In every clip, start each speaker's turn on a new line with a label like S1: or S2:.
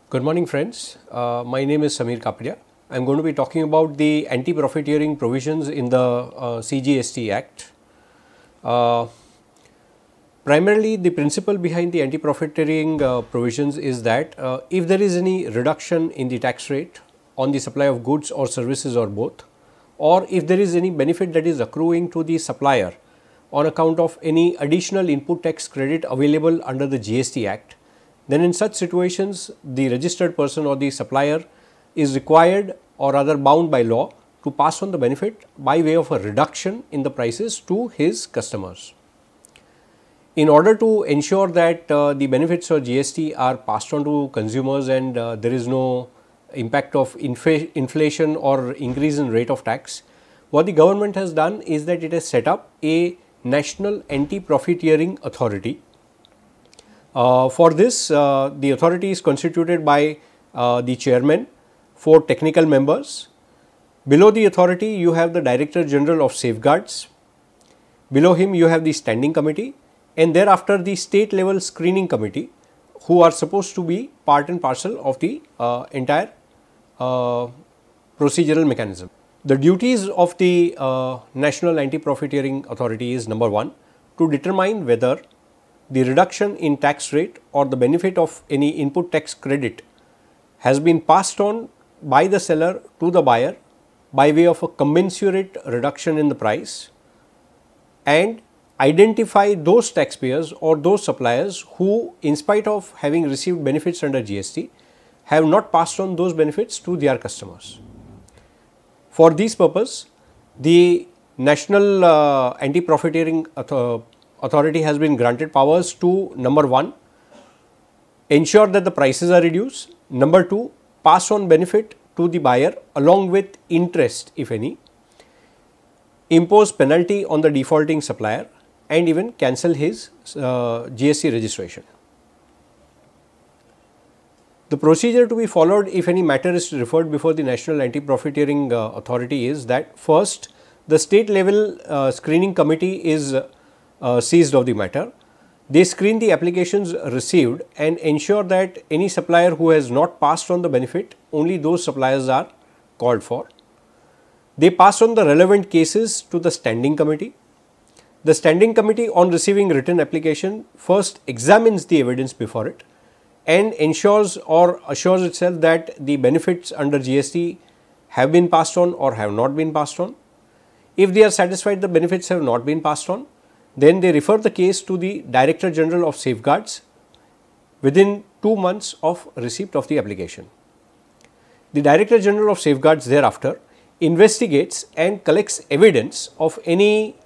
S1: Good morning friends, my name is Samir Kapadia. I am going to be talking about the anti-profiteering provisions in the CGST Act. Primarily the principle behind the anti-profiteering provisions is that if there is any reduction in the tax rate on the supply of goods or services or both, or if there is any benefit that is accruing to the supplier on account of any additional input tax credit available under the GST Act, then in such situations the registered person or the supplier is required or rather bound by law to pass on the benefit by way of a reduction in the prices to his customers. In order to ensure that the benefits of GST are passed on to consumers and there is no impact of inflation or increase in rate of tax, what the government has done is that it has set up a National Anti-Profiteering Authority. For this, the authority is constituted by the chairman, 4 technical members. Below the authority, you have the Director General of Safeguards. Below him, you have the Standing Committee, and thereafter the state level screening committee, who are supposed to be part and parcel of the entire procedural mechanism. The duties of the National Anti-Profiteering Authority is number 1, to determine whether the reduction in tax rate or the benefit of any input tax credit has been passed on by the seller to the buyer by way of a commensurate reduction in the price, and identify those taxpayers or those suppliers who, in spite of having received benefits under GST, have not passed on those benefits to their customers. For this purpose, the National Anti-Profiteering Authority has been granted powers to number 1, ensure that the prices are reduced, number 2, pass on benefit to the buyer along with interest if any, impose penalty on the defaulting supplier, and even cancel his GST registration. The procedure to be followed if any matter is referred before the National Anti-Profiteering Authority is that first the state level screening committee is seized of the matter. They screen the applications received and ensure that any supplier who has not passed on the benefit, only those suppliers are called for. They pass on the relevant cases to the Standing Committee. The Standing Committee, on receiving written application, first examines the evidence before it and ensures or assures itself that the benefits under GST have been passed on or have not been passed on. If they are satisfied the benefits have not been passed on, then they refer the case to the Director General of Safeguards within 2 months of receipt of the application. The Director General of Safeguards thereafter investigates and collects evidence of any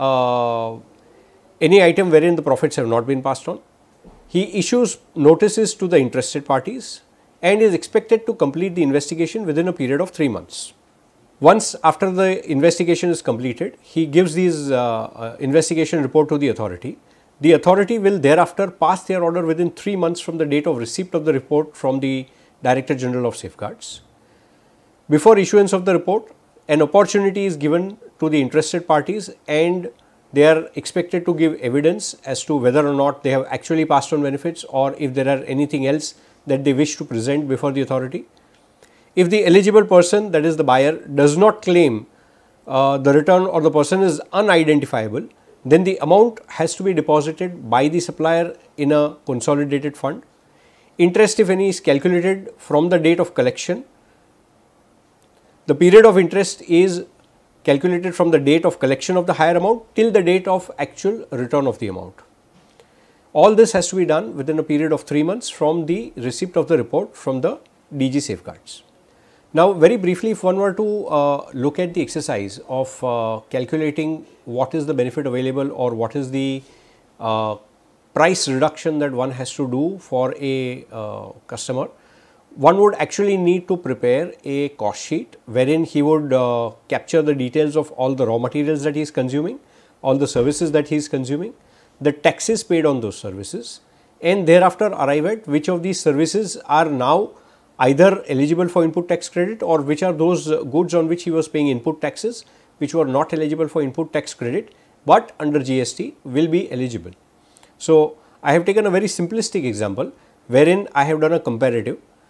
S1: item wherein the profits have not been passed on. He issues notices to the interested parties and is expected to complete the investigation within a period of 3 months. Once after the investigation is completed, he gives these investigation report to the authority. The authority will thereafter pass their order within 3 months from the date of receipt of the report from the Director General of Safeguards. Before issuance of the report, an opportunity is given to the interested parties and they are expected to give evidence as to whether or not they have actually passed on benefits or if there are anything else that they wish to present before the authority. If the eligible person, that is the buyer, does not claim the return or the person is unidentifiable, then the amount has to be deposited by the supplier in a consolidated fund. Interest, if any, is calculated from the date of collection. The period of interest is calculated from the date of collection of the higher amount till the date of actual return of the amount. All this has to be done within a period of 3 months from the receipt of the report from the DG Safeguards. Now, very briefly, if one were to look at the exercise of calculating what is the benefit available or what is the price reduction that one has to do for a customer, one would actually need to prepare a cost sheet wherein he would capture the details of all the raw materials that he is consuming, all the services that he is consuming, the taxes paid on those services, and thereafter arrive at which of these services are now either eligible for input tax credit or which are those goods on which he was paying input taxes which were not eligible for input tax credit but under GST will be eligible. So, I have taken a very simplistic example wherein I have done a comparative.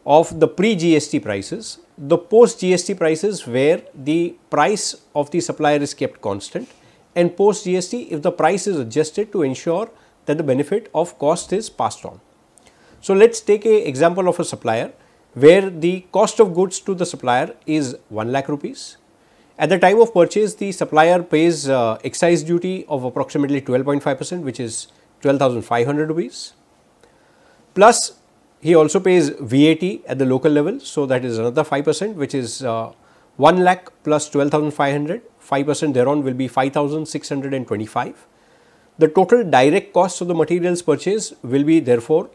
S1: of the pre-GST prices, the post-GST prices where the price of the supplier is kept constant, and post-GST if the price is adjusted to ensure that the benefit of cost is passed on. So, let us take an example of a supplier where the cost of goods to the supplier is 1 lakh rupees. At the time of purchase, the supplier pays excise duty of approximately 12.5%, which is 12,500 rupees, plus he also pays VAT at the local level. So, that is another 5%, which is 1 lakh plus 12,500, 5% thereon will be 5,625. The total direct cost of the materials purchase will be therefore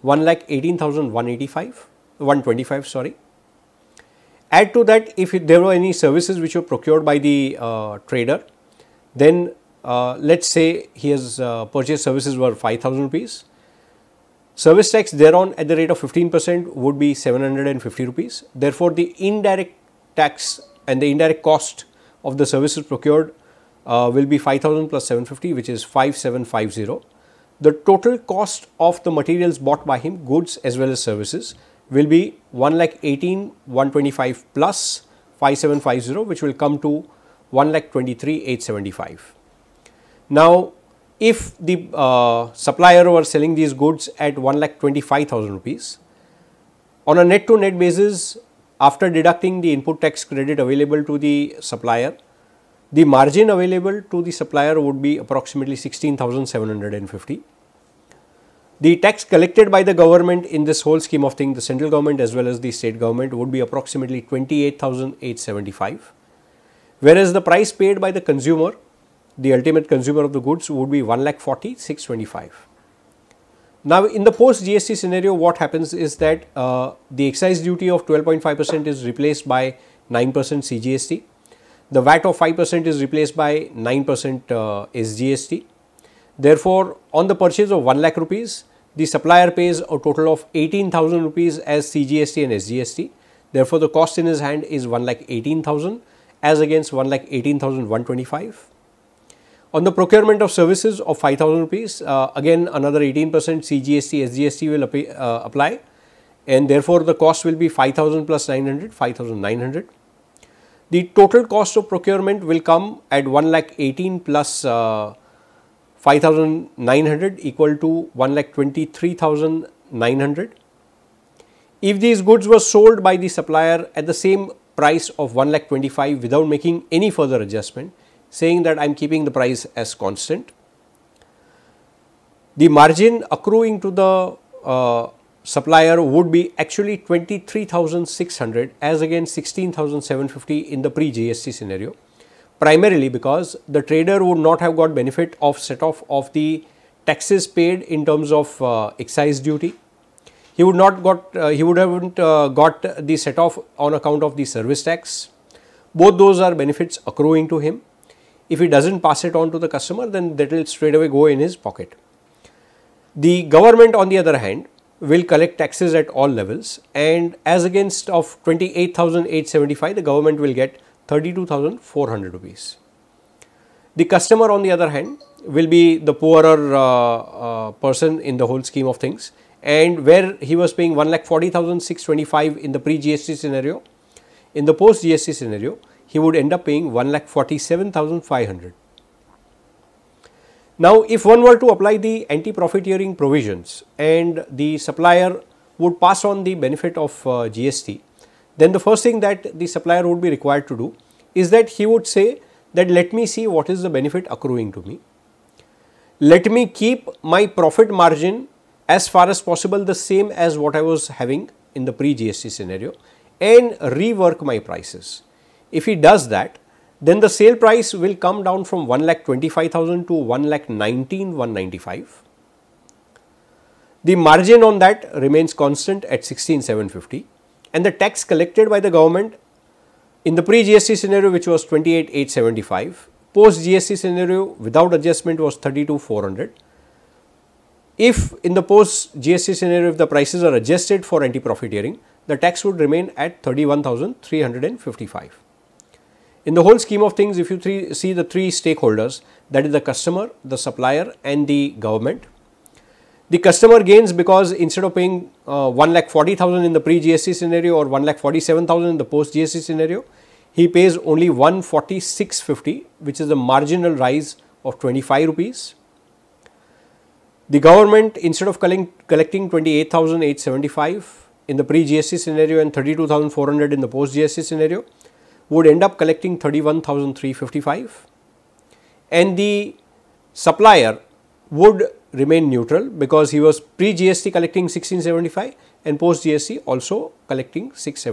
S1: 1,18,125, sorry. Add to that, if there were any services which were procured by the trader, then let us say he has purchased services worth 5,000 rupees. Service tax thereon at the rate of 15% would be 750 rupees. Therefore, the indirect tax and the indirect cost of the services procured will be 5,000 plus 750, which is 5,750. The total cost of the materials bought by him, goods as well as services, will be 1,18,125 plus 5,750, which will come to 1,23,875. Now, if the supplier were selling these goods at 1,25,000 rupees, on a net to net basis, after deducting the input tax credit available to the supplier, the margin available to the supplier would be approximately 16,750. The tax collected by the government in this whole scheme of things, the central government as well as the state government, would be approximately 28,875, whereas the price paid by the consumer, the ultimate consumer of the goods, would be 1,40,625. Now, in the post GST scenario, what happens is that the excise duty of 12.5% is replaced by 9% CGST. The VAT of 5% is replaced by 9% SGST. Therefore, on the purchase of 1 lakh rupees, the supplier pays a total of 18,000 rupees as CGST and SGST. Therefore, the cost in his hand is 1,18,000 as against 1,18,125. On the procurement of services of 5,000 rupees, again another 18% CGST, SGST will apply, and therefore the cost will be 5,000 plus 900, 5,900. The total cost of procurement will come at 1,18,000 plus 5,900 equal to 1,23,900. If these goods were sold by the supplier at the same price of 1,25,000 without making any further adjustment, saying that I am keeping the price as constant, the margin accruing to the supplier would be actually 23,600 as against 16,750 in the pre-GST scenario, primarily because the trader would not have got benefit of set off of the taxes paid in terms of excise duty. He would not got he would haven't got the set off on account of the service tax. Both those are benefits accruing to him. If he doesn't pass it on to the customer, then that will straight away go in his pocket. The government, on the other hand, will collect taxes at all levels, and as against of 28,875, the government will get 32,400 rupees. The customer, on the other hand, will be the poorer person in the whole scheme of things, and where he was paying 1,40,625 in the pre-GST scenario, in the post-GST scenario, he would end up paying 1,47,500. Now, if one were to apply the anti-profiteering provisions and the supplier would pass on the benefit of GST, then the first thing that the supplier would be required to do is that he would say that let me see what is the benefit accruing to me. Let me keep my profit margin as far as possible the same as what I was having in the pre-GST scenario and rework my prices. If he does that, then the sale price will come down from 1,25,000 to 1,19,195. The margin on that remains constant at 16,750, and the tax collected by the government in the pre-GST scenario, which was 28,875, post-GST scenario without adjustment was 32,400. If in the post-GST scenario, if the prices are adjusted for anti-profiteering, the tax would remain at 31,355. In the whole scheme of things, if you see the three stakeholders, that is the customer, the supplier and the government, The customer gains because instead of paying 1,40,000 in the pre-GST scenario or 1,47,000 in the post-GST scenario, he pays only 146.50, which is a marginal rise of 25 rupees. The government, instead of collecting 28,875 in the pre-GST scenario and 32,400 in the post-GST scenario, would end up collecting 31,355, and the supplier would remain neutral because he was pre-GST collecting 1675 and post-GST also collecting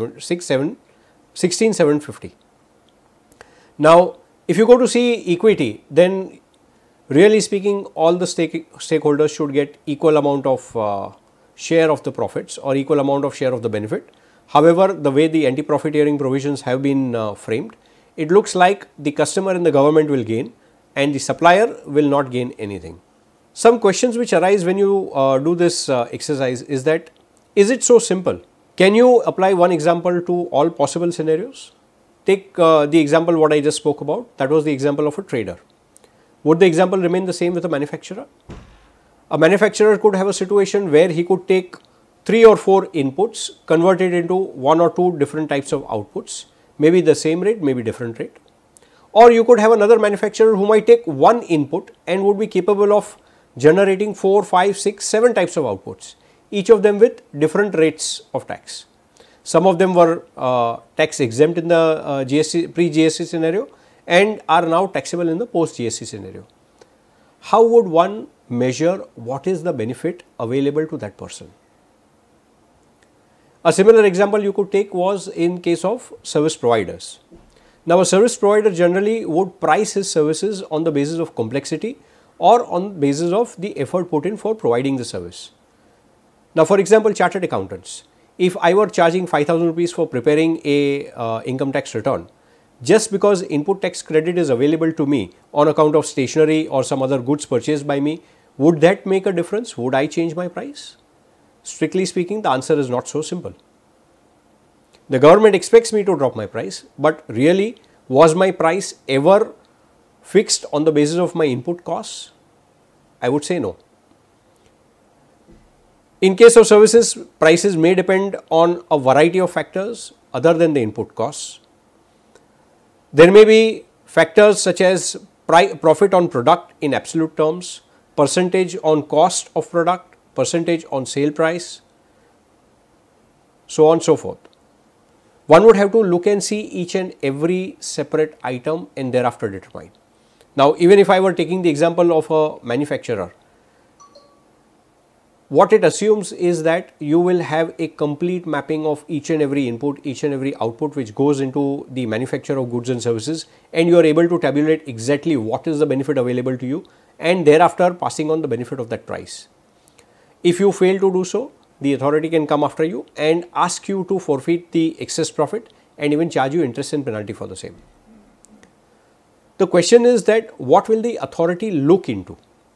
S1: 16,750. Now, if you go to see equity, then really speaking, all the stakeholders should get equal amount of share of the profits or equal amount of share of the benefit. However, the way the anti-profiteering provisions have been framed, it looks like the customer and the government will gain and the supplier will not gain anything. Some questions which arise when you do this exercise is that, is it so simple? Can you apply one example to all possible scenarios? Take the example what I just spoke about, that was the example of a trader. Would the example remain the same with a manufacturer? A manufacturer could have a situation where he could take 3 or 4 inputs, convert it into 1 or 2 different types of outputs, maybe the same rate, maybe different rate. Or you could have another manufacturer who might take one input and would be capable of generating 4, 5, 6, 7 types of outputs, each of them with different rates of tax. Some of them were tax exempt in the pre-GST scenario and are now taxable in the post-GST scenario. How would one measure what is the benefit available to that person? A similar example you could take was in case of service providers. Now, a service provider generally would price his services on the basis of complexity or on the basis of the effort put in for providing the service. Now, for example, chartered accountants, if I were charging 5,000 rupees for preparing a income tax return, just because input tax credit is available to me on account of stationery or some other goods purchased by me, would that make a difference? Would I change my price? Strictly speaking, the answer is not so simple. The government expects me to drop my price, but really, was my price ever fixed on the basis of my input costs? I would say no. In case of services, prices may depend on a variety of factors other than the input costs. There may be factors such as profit on product in absolute terms, percentage on cost of product, percentage on sale price, so on and so forth. One would have to look and see each and every separate item and thereafter determine. Now, even if I were taking the example of a manufacturer, what it assumes is that you will have a complete mapping of each and every input, each and every output which goes into the manufacture of goods and services, and you are able to tabulate exactly what is the benefit available to you and thereafter passing on the benefit of that price. If you fail to do so, the authority can come after you and ask you to forfeit the excess profit and even charge you interest and penalty for the same. The question is that what will the authority look into?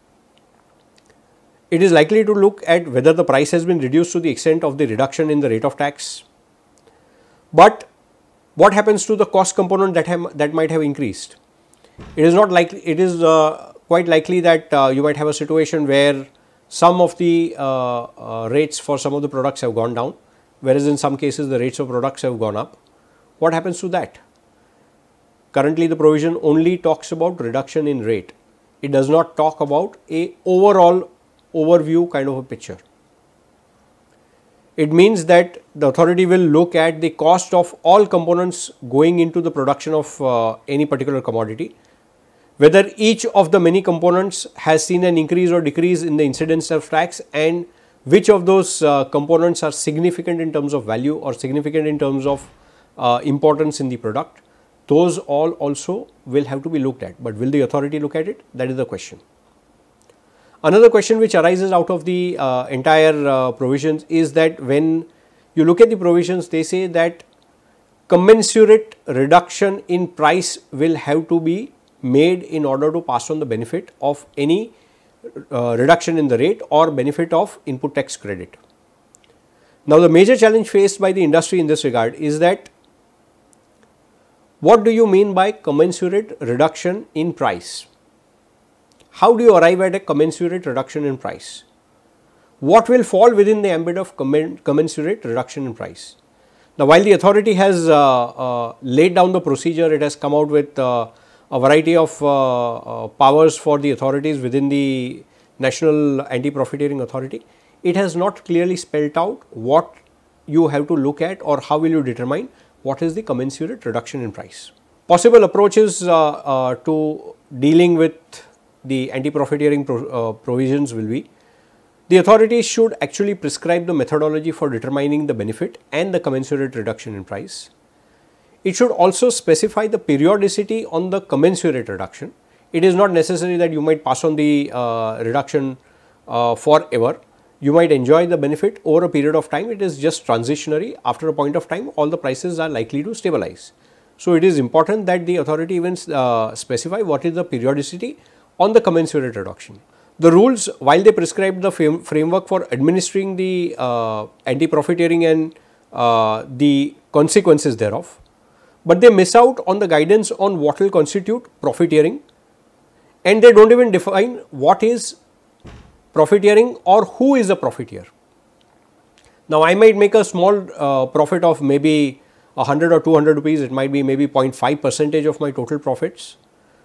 S1: It is likely to look at whether the price has been reduced to the extent of the reduction in the rate of tax. But what happens to the cost component that might have increased? It is not likely. It is quite likely that you might have a situation where some of the rates for some of the products have gone down, whereas in some cases the rates of products have gone up. What happens to that? Currently, the provision only talks about reduction in rate. It does not talk about a overall overview kind of a picture. It means that the authority will look at the cost of all components going into the production of any particular commodity, whether each of the many components has seen an increase or decrease in the incidence of tax, and which of those components are significant in terms of value or significant in terms of importance in the product. Those all also will have to be looked at, but will the authority look at it? That is the question. Another question which arises out of the entire provisions is that when you look at the provisions, they say that commensurate reduction in price will have to be made in order to pass on the benefit of any reduction in the rate or benefit of input tax credit. Now, the major challenge faced by the industry in this regard is that what do you mean by commensurate reduction in price? How do you arrive at a commensurate reduction in price? what will fall within the ambit of commensurate reduction in price. Now, while the authority has laid down the procedure, it has come out with a variety of powers for the authorities within the National Anti-Profiteering Authority. It has not clearly spelled out what you have to look at or how will you determine what is the commensurate reduction in price. Possible approaches to dealing with the anti-profiteering provisions will be: the authorities should actually prescribe the methodology for determining the benefit and the commensurate reduction in price. It should also specify the periodicity on the commensurate reduction. It is not necessary that you might pass on the reduction forever. You might enjoy the benefit over a period of time. It is just transitionary. After a point of time, all the prices are likely to stabilize. So, it is important that the authority even specify what is the periodicity on the commensurate reduction. The rules, while they prescribe the framework for administering the anti-profiteering and the consequences thereof, but they miss out on the guidance on what will constitute profiteering, and they do not even define what is profiteering or who is a profiteer. Now, I might make a small profit of maybe 100 or 200 rupees, it might be maybe 0.5% of my total profits,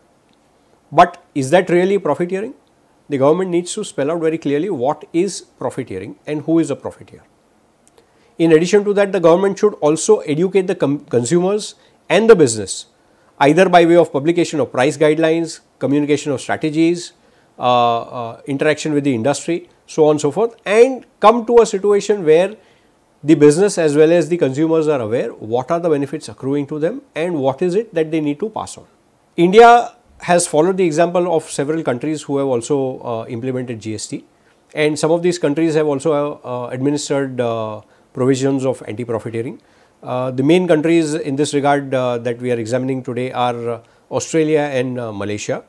S1: but is that really profiteering? The government needs to spell out very clearly what is profiteering and who is a profiteer. In addition to that, the government should also educate the consumers and the business, either by way of publication of price guidelines, communication of strategies, interaction with the industry, so on and so forth, and come to a situation where the business as well as the consumers are aware what are the benefits accruing to them and what is it that they need to pass on. India has followed the example of several countries who have also implemented GST, and some of these countries have also administered provisions of anti-profiteering. The main countries in this regard that we are examining today are Australia and Malaysia.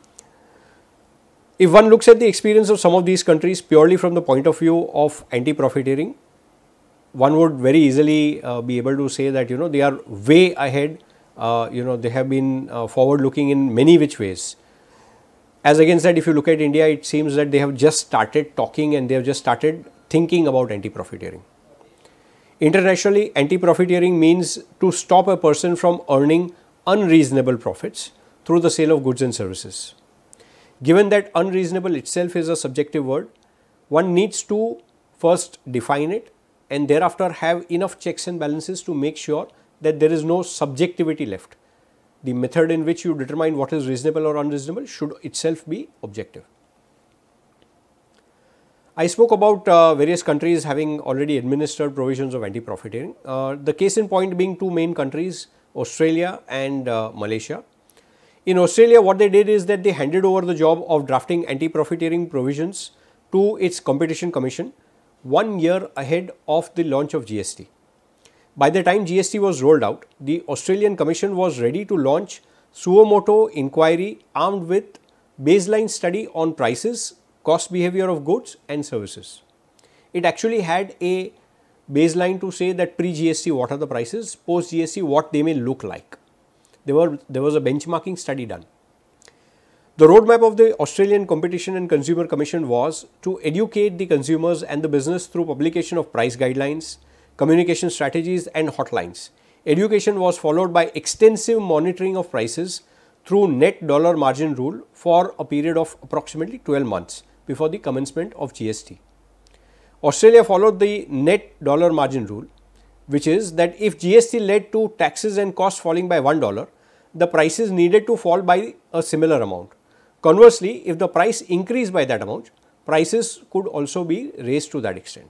S1: If one looks at the experience of some of these countries purely from the point of view of anti-profiteering, one would very easily be able to say that they are way ahead. They have been forward looking in many which ways. As against that, if you look at India, it seems that they have just started talking and they have just started thinking about anti-profiteering. Internationally, anti-profiteering means to stop a person from earning unreasonable profits through the sale of goods and services. Given that unreasonable itself is a subjective word, one needs to first define it and thereafter have enough checks and balances to make sure that there is no subjectivity left. The method in which you determine what is reasonable or unreasonable should itself be objective. I spoke about various countries having already administered provisions of anti-profiteering. The case in point being two main countries, Australia and Malaysia. In Australia, what they did is that they handed over the job of drafting anti-profiteering provisions to its Competition Commission 1 year ahead of the launch of GST. By the time GST was rolled out, the Australian Commission was ready to launch suo motu inquiry armed with baseline study on prices, cost behavior of goods and services. It actually had a baseline to say that pre-GST what are the prices, post-GST what they may look like. There was a benchmarking study done. The roadmap of the Australian Competition and Consumer Commission was to educate the consumers and the business through publication of price guidelines, communication strategies and hotlines. Education was followed by extensive monitoring of prices through net dollar margin rule for a period of approximately 12 months before the commencement of GST. Australia followed the net dollar margin rule, which is that if GST led to taxes and costs falling by $1, the prices needed to fall by a similar amount. Conversely, if the price increased by that amount, prices could also be raised to that extent.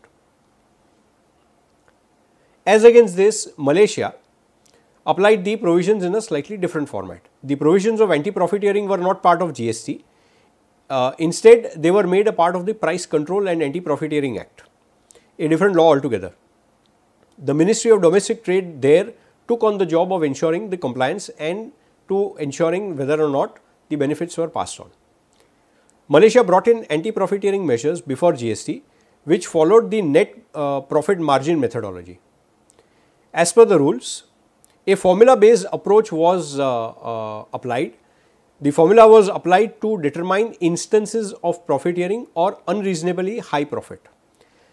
S1: As against this, Malaysia applied the provisions in a slightly different format. The provisions of anti-profiteering were not part of GST. Instead, they were made a part of the Price Control and Anti-Profiteering Act, a different law altogether. The Ministry of Domestic Trade there took on the job of ensuring the compliance and to ensuring whether or not the benefits were passed on. Malaysia brought in anti-profiteering measures before GST, which followed the net profit margin methodology. As per the rules, a formula-based approach was applied. The formula was applied to determine instances of profiteering or unreasonably high profit.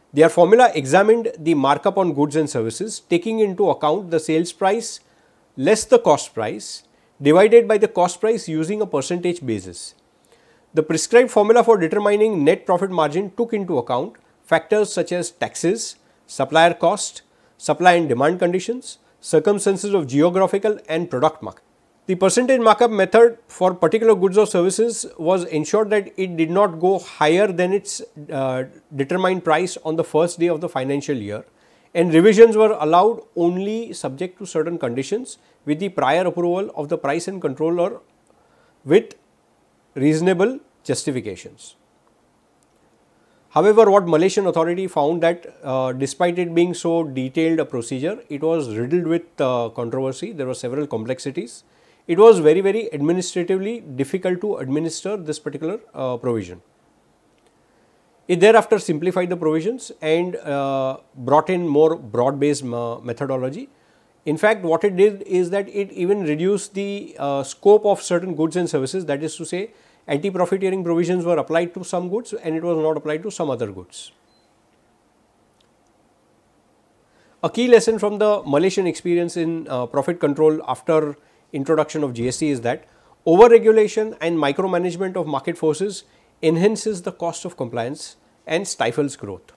S1: Their formula examined the markup on goods and services, taking into account the sales price less the cost price divided by the cost price using a percentage basis. The prescribed formula for determining net profit margin took into account factors such as taxes, supplier cost, supply and demand conditions, circumstances of geographical and product market. The percentage markup method for particular goods or services was ensured that it did not go higher than its determined price on the first day of the financial year, and revisions were allowed only subject to certain conditions with the prior approval of the price and controller with reasonable justifications. However, what Malaysian authority found that despite it being so detailed a procedure, it was riddled with controversy. There were several complexities. It was very administratively difficult to administer this particular provision. It thereafter simplified the provisions and brought in more broad based methodology. In fact, what it did is that it even reduced the scope of certain goods and services, that is to say, anti-profiteering provisions were applied to some goods and it was not applied to some other goods. A key lesson from the Malaysian experience in profit control after introduction of GST is that over-regulation and micromanagement of market forces enhances the cost of compliance and stifles growth.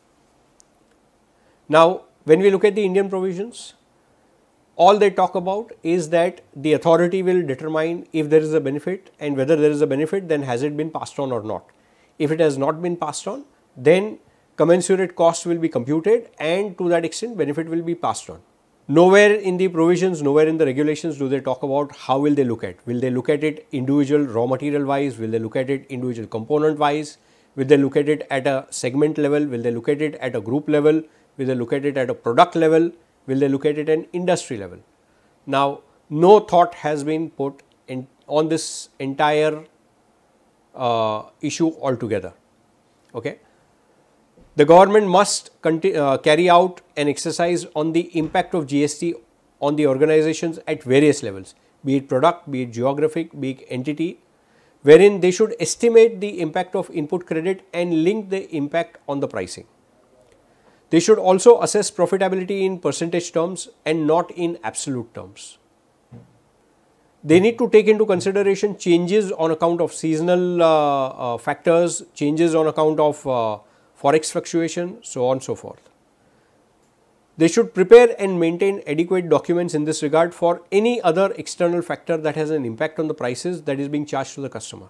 S1: Now, when we look at the Indian provisions, all they talk about is that the authority will determine if there is a benefit, and whether there is a benefit, then has it been passed on or not. If it has not been passed on, then commensurate cost will be computed, and to that extent benefit will be passed on. Nowhere in the provisions, nowhere in the regulations do they talk about how will they look at. Will they look at it individual raw material wise? Will they look at it individual component wise? Will they look at it at a segment level? Will they look at it at a group level? Will they look at it at a product level? Will they look at it at an industry level? Now, no thought has been put in on this entire issue altogether. Okay. The government must carry out an exercise on the impact of GST on the organizations at various levels, be it product, be it geographic, be it entity, wherein they should estimate the impact of input credit and link the impact on the pricing. They should also assess profitability in percentage terms and not in absolute terms. They need to take into consideration changes on account of seasonal factors, changes on account of forex fluctuation, so on and so forth. They should prepare and maintain adequate documents in this regard for any other external factor that has an impact on the prices that is being charged to the customer.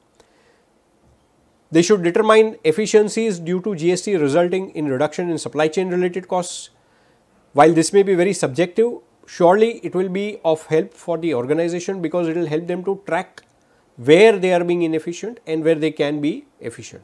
S1: They should determine efficiencies due to GST resulting in reduction in supply chain related costs. While this may be very subjective, surely it will be of help for the organization, because it will help them to track where they are being inefficient and where they can be efficient.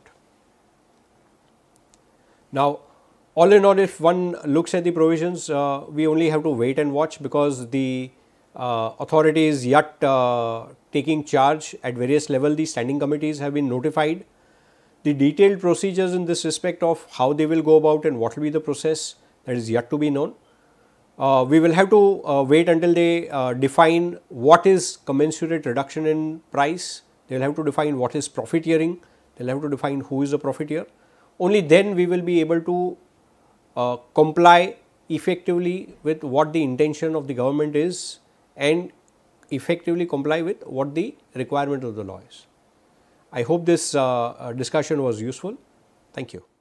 S1: Now, all in all, if one looks at the provisions, we only have to wait and watch, because the authority is yet taking charge at various levels. The standing committees have been notified. The detailed procedures in this respect of how they will go about and what will be the process, that is yet to be known. We will have to wait until they define what is commensurate reduction in price. They will have to define what is profiteering. They will have to define who is a profiteer. Only then we will be able to comply effectively with what the intention of the government is and effectively comply with what the requirement of the law is. I hope this discussion was useful. Thank you.